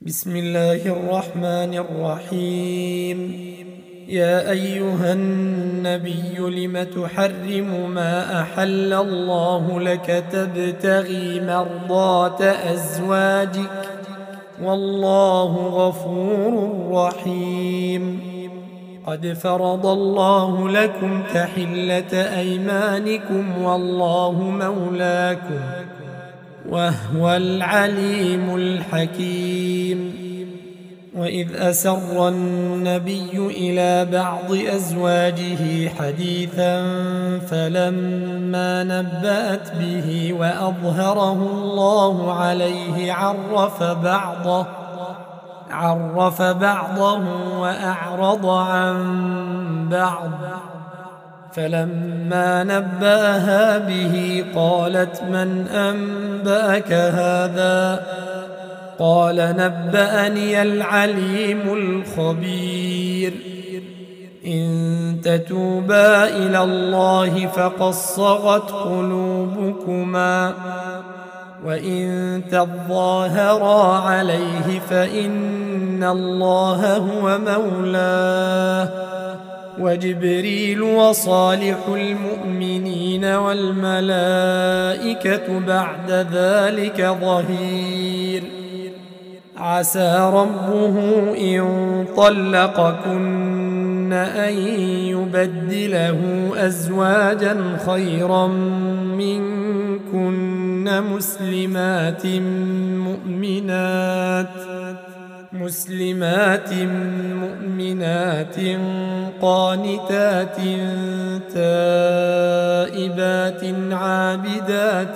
بسم الله الرحمن الرحيم. يا أيها النبي لم تحرم ما أحل الله لك تبتغي مرضات أزواجك والله غفور رحيم. قد فرض الله لكم تحلة أيمانكم والله مولاكم وهو العليم الحكيم. وإذ أسر النبي إلى بعض أزواجه حديثا فلما نبأت به وأظهره الله عليه عرف بعضه وأعرض عن بعض، فلما نبأها به قالت من أنبأك هذا؟ قال نبأني العليم الخبير. إن تتوبا إلى الله فقد صغت قلوبكما وإن تظاهرا عليه فإن الله هو مولاه وجبريل وصالح المؤمنين والملائكة بعد ذلك ظهير. عسى ربه إن طلقكن أن يبدله أزواجا خيرا منكن مسلمات مؤمنات قانتات تائبات عابدات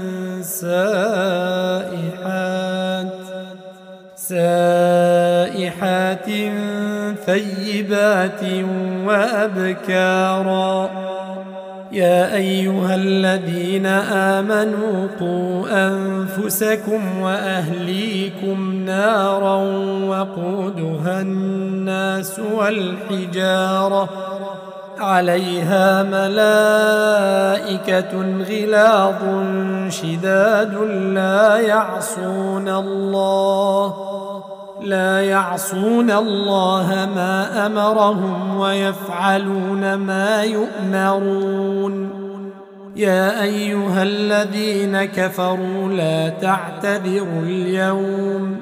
سائحات ثيبات وأبكارا. يا أيها الذين آمنوا قوا أنفسكم وأهليكم نارا وقودها الناس والحجارة عليها ملائكة غلاظ شداد لا يعصون الله ما أمرهم ويفعلون ما يؤمرون. يا أيها الذين كفروا لا تعتذروا اليوم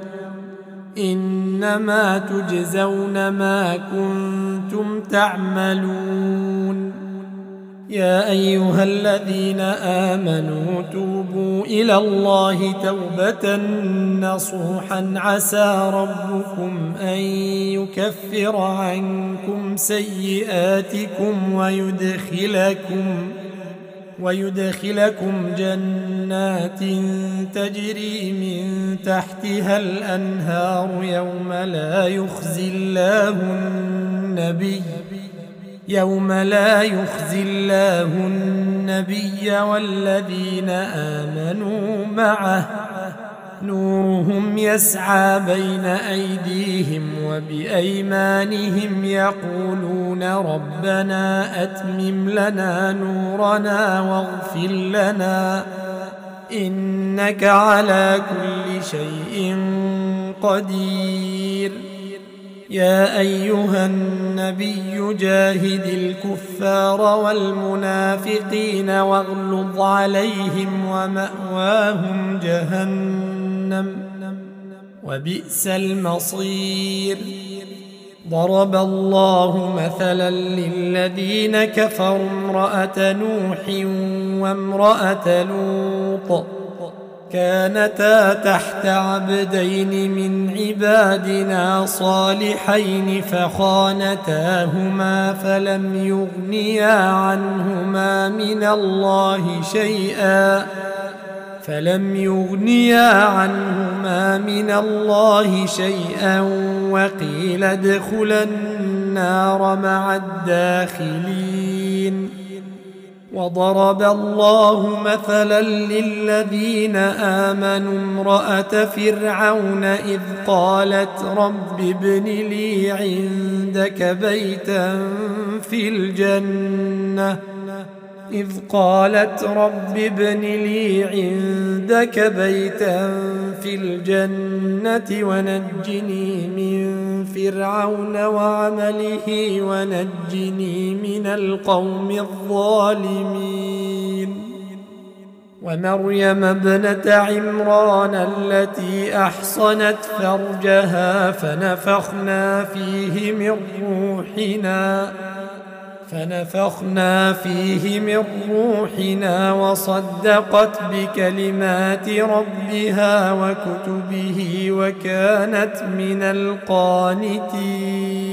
إنما تجزون ما كنتم تعملون. يا أيها الذين آمنوا توبوا إلى الله توبة نصوحا عسى ربكم أن يكفر عنكم سيئاتكم ويدخلكم جنات تجري من تحتها الأنهار يوم لا يخزي الله النبي والذين آمنوا معه نورهم يسعى بين أيديهم وبأيمانهم يقولون ربنا أتمم لنا نورنا واغفر لنا إنك على كل شيء قدير. يا أيها النبي جاهد الكفار والمنافقين واغلظ عليهم ومأواهم جهنم وبئس المصير. ضرب الله مثلا للذين كفروا امرأة نوح وامرأة لوط كانتا تحت عبدين من عبادنا صالحين فخانتاهما فلم يغنيا عنهما من الله شيئا وقيل ادخلا النار مع الداخلين. وضرب الله مثلا للذين آمنوا امرأة فرعون إذ قالت رب ابن لي عندك بيتا في الجنة إذ قالت رب ابن لي عندك بيتا في الجنة ونجني من فرعون وعمله ونجني من القوم الظالمين ومريم ابنة عمران التي أحصنت فرجها فنفخنا فيه من روحنا وصدقت بكلمات ربها وكتبه وكانت من القانتين